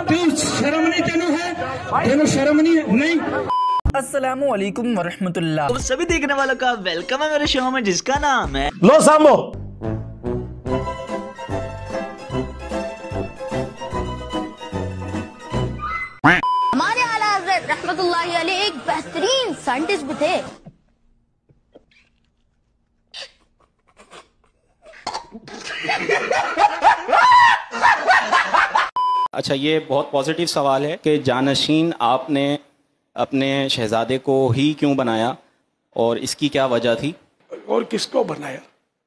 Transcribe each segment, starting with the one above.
तू शर्म नहीं तेनू है, तेनू शर्म नहीं। अस्सलामुअलैकुम वरहमतुल्लाह। तो सभी देखने वालों का वेलकम है मेरे शो में जिसका नाम है लो सामो। हमारे आला हज़रत रहमतुल्लाहि अलैह एक बेहतरीन साइंटिस्ट भी थे। अच्छा, ये बहुत पॉजिटिव सवाल है कि जानशीन आपने अपने शहजादे को ही क्यों बनाया और इसकी क्या वजह थी? और किसको बनाया?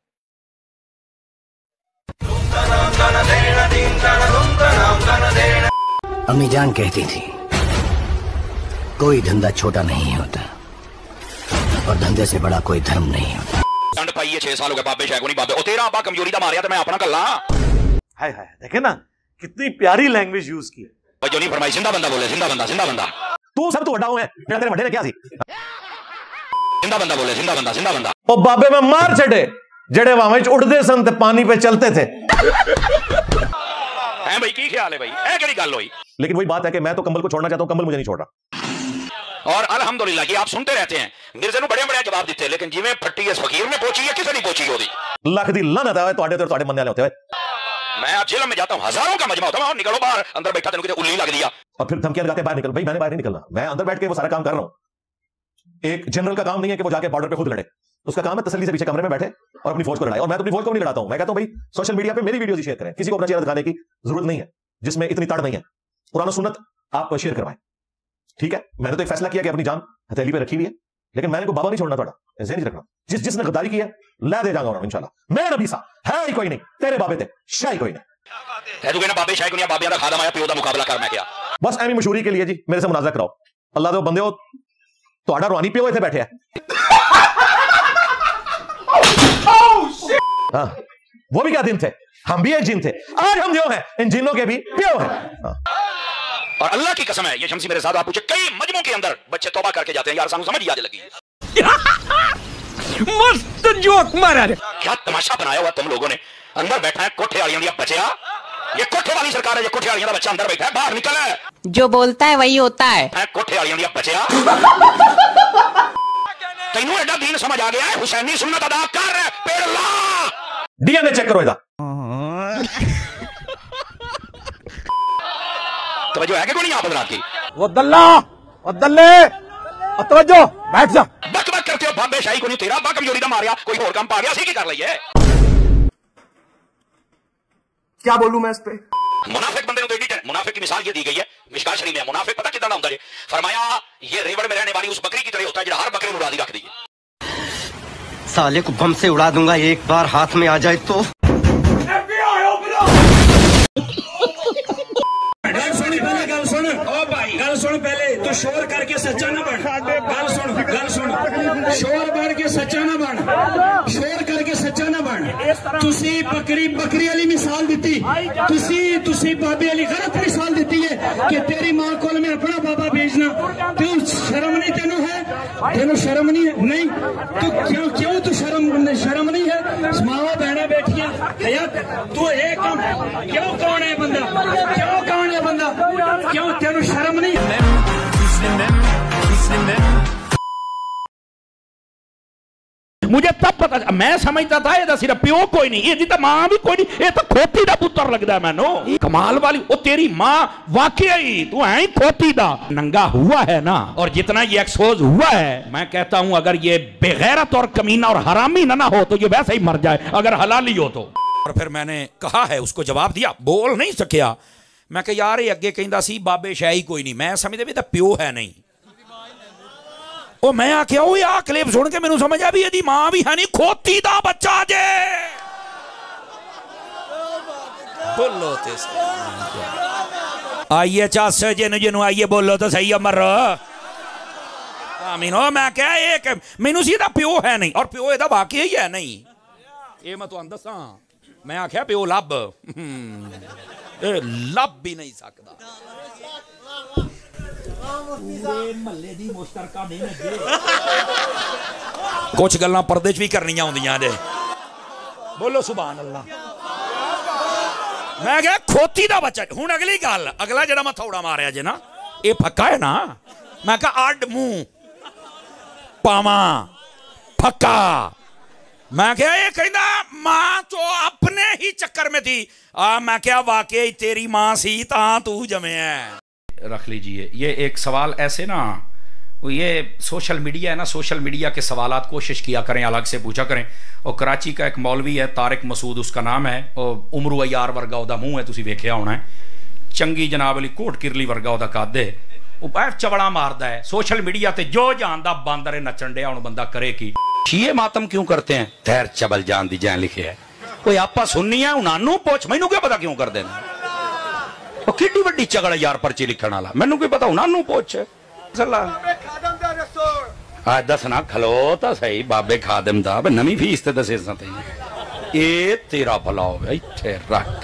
अम्मी जान कहती थी कोई धंधा छोटा नहीं होता और धंधे से बड़ा कोई धर्म नहीं होता। ठंड पाई है 6 साल हो गए बाबे शैको नहीं बाबे ओ तेरा आपा कमजोरी दा मारिया तो मैं अपना कल्ला। हाय हाय, देखे ना कितनी प्यारी लैंग्वेज यूज की है। जो नहीं फरमाई जिंदा बंदा बोले, जिंदा बंदा, जिंदा बंदा। तू सब तो वड्डा है, मेरा तेरे वड्डे ने क्या सी? जिंदा बंदा बोले, जिंदा बंदा, जिंदा बंदा। ओ बाबे में मार छड़े जड़े वहां में उड़दे सन ते पानी पे चलते थे। हैं भाई की ख्याल है भाई? ए केड़ी गल होई? लेकिन वही बात है कि मैं तो कंबल को छोड़ना चाहता हूं, कंबल मुझे नहीं छोड़ रहा। और अल्हम्दुलिल्लाह कि आप सुनते रहते हैं मिर्जे नु बड़े-बड़े जवाब दिते, लेकिन जिवें फट्टी इस फकीर ने पहुंची है किसे नहीं पहुंची ओदी। लाख दी लानत है तोड़े ते तोड़े मनने वाले होते हुए। मैं आप जेल में जाता हूं, हजारों का मजमा होता है, निकलो बाहर, अंदर बैठा तेन उल्ली लग दिया और फिर धमकियां लगा के बाहर निकल। भाई मैंने बाहर नहीं निकलना, मैं अंदर बैठ के वो सारा काम कर रहा हूं। एक जनरल का काम नहीं है कि वो जाके बॉर्डर पे खुद लड़े, उसका काम है तसल्ली से पीछे कमरे में बैठे और अपनी फौज को लड़ाए। और मैं तो अपनी फौज को नहीं लड़ाता हूं, मैं कहता हूं भाई सोशल मीडिया पे मेरी वीडियोस शेयर करें, किसी को अपना चेहरा दिखाने की जरूरत नहीं है जिसमें इतनी तड़ नहीं है। कुरान सुन्नत आप शेयर करवाएं, ठीक है। मैंने तो एक फैसला किया कि अपनी जान हथेली पे रखी हुई है, लेकिन मैंने को बाबा नहीं छोड़ना, थोड़ा ऐसे नहीं रखना। जिसने गद्दारी की है ला दे जाऊंगा इंशाल्लाह। मैं नबी सा है ही कोई नहीं, तेरे बाबे थे शाही कोई नहीं है। तू कहना बाबे शाही को नहीं, बाबे दा खादम आया, पियो दा मुकाबला कर। मैं क्या बस एमी मशहूरी के लिए जी मेरे से मुनाज़ा कराओ। अल्लाह दे बंदे हो, ਤੁਹਾਡਾ रूहानी पियो इतने बैठे है। हाँ, वो भी क्या दिन थे, हम भी एक जिन थे, आज हम जो हैं इन जिनों के भी पियो हैं। और अल्लाह की कसम है, ये शमसी मेरे साथ आप पूछे कई मजमों के अंदर बच्चे तौबा करके जाते हैं, यार सानू समझ याद लगी मस्त जोक मारा रे। क्या तमाशा बनाया हुआ तुम लोगों ने। अंदर बैठा है कोठे वालियों दिया बच्चा, ये कोठे वाली सरकार है, ये कोठे वालियों का बच्चा अंदर बैठा है, बाहर निकल है। जो बोलता है वही होता है। कोठे वालियों दिया बच्चा तेनू एडा दीन समझ आ गया है, हुसैनी सुन्नत अदा कर, पेड़ ला। डीएनए चेक करो इधर। तवज्जो है कि कोई नहीं आप हजरात की? वो दल्ला और दल्ले और तवज्जो, बैठ जा। बक बक करते हो, बाबे शाही को नहीं तेरा बा कमजोरी दा मारिया, कोई और काम पा गया सी की कर लई है। क्या बोलूं मैं इस पे? मुनाफिक बंदे को एडिट है, मुनाफिक की मिसाल ये दी गई है मिशकात शरीफ में। मुनाफिक पता कितना होता है? फरमाया ये रेवड़ में रहने वाली उस बकरी की तरह होता है जो हर बकरे उड़ा दी रख दी है। साले को बम से उड़ा दूंगा एक बार हाथ में आ जाए तो। गल सुन पहले तो शोर करके सच्चा ना बन। गल सुन शोर बढ़ के सच्चा ना बन, शोर करके सच्चा ना बन। तुसी बकरी वाली मिसाल दी, तुसी बाबे वाली गलत मिसाल दी है कि तेरी मां को मैं अपना बाबा भेजना। तू शर्म नहीं तेनू है, तेनू शर्म नहीं तू क्यों तू शर्म नहीं है। मावा बहना बैठिया हयात तू एक क्यों कौन है बंदा, क्यों कौन है बंदा, क्यों तेनू शर्म नहीं। मुझे तब पता, मैं समझता था ये सिर्फ प्यो कोई नहीं, ये तो मां भी कोई नहीं, ये तो खोती दा पुत्र लगता है मैनू। कमाल वाली वो तेरी मां वाकई तू है ही खोती दा नंगा हुआ है ना। और जितना ये एक्सपोज हुआ है, मैं कहता हूं अगर ये बेगैरत और कमीना और हरामी ना हो तो ये वैसे ही मर जाए, अगर हलाली हो तो। और फिर मैंने कहा है, उसको जवाब दिया, बोल नहीं सकिया। मैं कहा यार ये अगे कहता सी बाबे शाही कोई नहीं, मैं समझदा भी तो प्यो है नहीं। ओ मैं आख्या वो आ क्लिप सुन के मैनू समझ आ भी यदि मां भी है नहीं, खोती दा बच्चा जे। बोलो ते आइए चस जिन्हों आइए बोलो तो सही अमर आमीन। हो मैं क्या एक मैनू सीधा प्यो है नहीं, और प्यो एदा वाकई ही है नहीं। ये मैं तुहानू दसां, मैं आख्या प्यो लब लब भी नहीं सकता। कुछ गल्लां पर्दे च भी करनियां होंदियां ने। बोलो सुभान अल्लाह। मैं क्या खोती दा बच्चा हूं। अगली गल अगला जरा मैं थोड़ा मारिया जे ना ये फक्का है ना। मैं कहा अड मुंह पावा फक्का। मैं क्या ये कहना मां तो अपने ही चक्कर में थी। मैं क्या वाकई तेरी मां सी ता तू जमे है। रख लीजिए ये एक सवाल ऐसे ना ये सोशल मीडिया है ना, सोशल मीडिया के सवालात कोशिश किया करें अलग से पूछा करें। और कराची का एक मौलवी है तारिक मसूद उसका नाम है और उमरू अयार वर्गा उदा मुंह है तुसी वेख्या होना है। चंगी जनाब अली कोट किरली वर्गा उदा कद है। वह चवड़ा मारदा है सोशल मीडिया ते जो जानदा बांदर है नचन डिया हुण बंदा करे की। शिये मातम क्यों करते हैं? तैर चबल जान दी जान लिखे है कोई आपा सुननी है उन्होंने पूछ मैनू क्या पता क्यों कर देना। वो किड्डी वड्डी चगड़ यार पर्ची लिखण वाला मैनू क्या पता उन्होंने पूछ। दसना खलोता सही बाबे खादिम दा नवी फीस ते दसे ये तेरा भला हो इत्थे रख।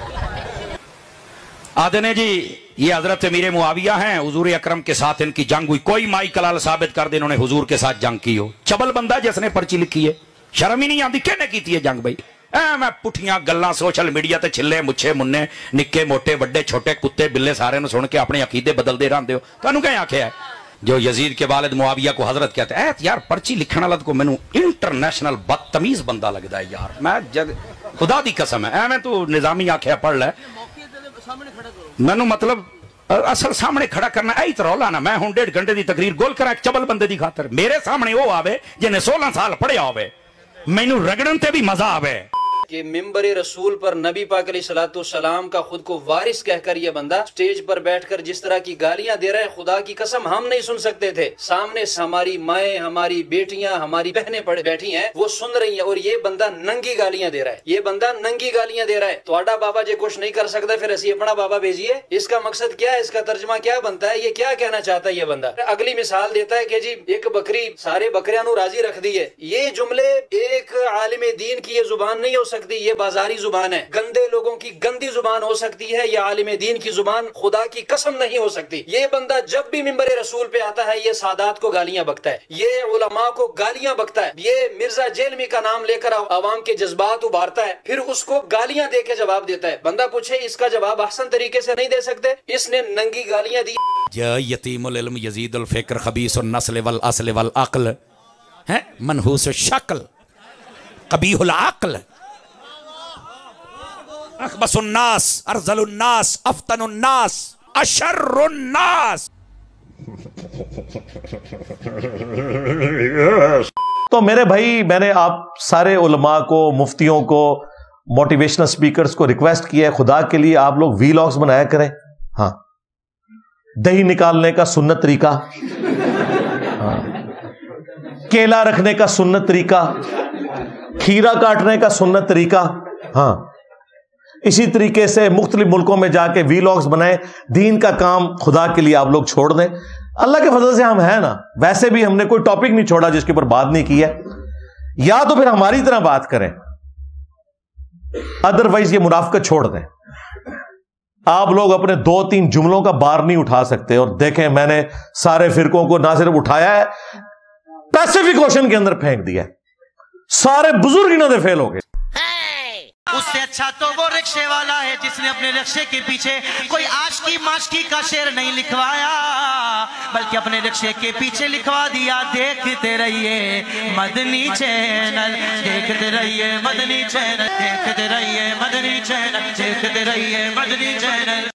आदे ने जी ये हजरत अमीर मुआविया हैं हुजूर अकरम के साथ इनकी जंग हुई। कोई माई कलाल साबित कर दे इन्होंने हुजूर के साथ जंग की हो। चबल बंदा जिसने पर्ची लिखी है शर्म ही नहीं आती कहने की है जंग भाई। मैं पुठियां गल्लां सोशल मीडिया ते छिले मुच्छे मुन्ने निक्के मोटे बड़े छोटे कुत्ते बिल्ले सारे सुन के अपने अकीदे बदलते रहते हो। तुहानू क्या आख्या है जो यजीद के वालिद मुआविया को हजरत कहते हैं यार पर्ची लिखने वाला को मैनू इंटरनेशनल बदतमीज बंदा लगता है यार। मैं जग खुदा दी कसम है मैं तू निजामी आख्या पढ़ लै मैनू मतलब असल सामने खड़ा करना यही तो रौला ना। मैं हूं 1.5 घंटे की तकरीर गोल करा चबल बंदे की खातर मेरे सामने वो आवे जिन्हें 16 साल पढ़िया होवे मैनू रगड़न ते भी मजा आवे। कि मिंबर रसूल पर नबी पाक अलैहिस्सलाम का खुद को वारिस कहकर ये बंदा स्टेज पर बैठकर जिस तरह की गालियां दे रहा है खुदा की कसम हम नहीं सुन सकते थे। सामने हमारी माएँ हमारी बेटियां हमारी बहनें पड़े बैठी हैं वो सुन रही हैं और ये बंदा नंगी गालियां दे रहा है। ये बंदा नंगी गालियां दे रहा है। तो बाबा जे कुछ नहीं कर सकता फिर असी अपना बाबा भेजिए। इसका मकसद क्या है? इसका तर्जमा क्या बनता है? ये क्या कहना चाहता है ये बंदा? अगली मिसाल देता है कि जी एक बकरी सारे बकरियां नू राजी रख दी है। ये जुमले एक आलिम दीन की ये जुबान नहीं हो सकती। ये बाजारी जुबान है गंदे लोगों की गंदी जुबान हो सकती है। ये आलिम दीन की जुबान खुदा की कसम नहीं हो सकती। ये बंदा जब भी मिंबर रसूल पे आता है ये सादात को गालियां बकता है ये उलमा को गालियां बकता है ये मिर्जा जेलमी का नाम लेकर आवाम के जज्बात उभारता है फिर उसको गालियां दे के जवाब देता है। बंदा पूछे इसका जवाब आसान तरीके से नहीं दे सकते इसने नंगी गालियां दी। यतीमुल इल्म यजीदुल फिक्र खबीसुन नस्ल वल अस्ल वल अक्ल है मनहूस शक्ल कबीहुल अक्ल अखबसुन्नास अर्जलुन्नास अफ्तनुन्नास अशर्रुन्नास। तो मेरे भाई मैंने आप सारे उलमा को मुफ्तियों को मोटिवेशनल स्पीकर्स को रिक्वेस्ट किया है खुदा के लिए आप लोग वीलॉग्स बनाया करें। हाँ दही निकालने का सुन्नत तरीका, हाँ केला रखने का सुन्नत तरीका, खीरा काटने का सुन्नत तरीका। हाँ इसी तरीके से मुख्तलिफ मुल्कों में जाके वीलॉग्स बनाए। दीन का काम खुदा के लिए आप लोग छोड़ दें। अल्लाह के फजल से हम हैं ना। वैसे भी हमने कोई टॉपिक नहीं छोड़ा जिसके ऊपर बात नहीं की है। या तो फिर हमारी तरह बात करें अदरवाइज ये मुनाफिकत छोड़ दें। आप लोग अपने 2-3 जुमलों का बार नहीं उठा सकते। और देखें मैंने सारे फिरकों को ना सिर्फ उठाया है पैसिफिक ओशन के अंदर फेंक दिया। सारे बुजुर्ग इन्होंने फेल हो गए। उससे अच्छा तो वो रिक्शे वाला है जिसने अपने रिक्शे के पीछे कोई आशिकी माशिकी का शेर नहीं लिखवाया बल्कि अपने रिक्शे के पीछे लिखवा दिया देखते रहिए मदनी चैनल देखते रहिए मदनी चैनल देखते रहिए मदनी चैनल देखते रहिए मदनी चैनल।